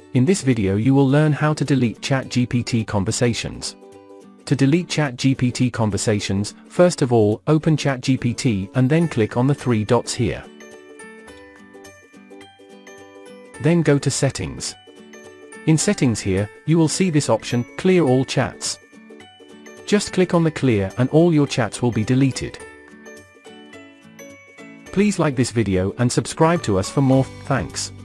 In this video you will learn how to delete ChatGPT conversations. To delete ChatGPT conversations, first of all, open ChatGPT and then click on the three dots here. Then go to Settings. In Settings here, you will see this option, Clear All Chats. Just click on the Clear and all your chats will be deleted. Please like this video and subscribe to us for more. Thanks.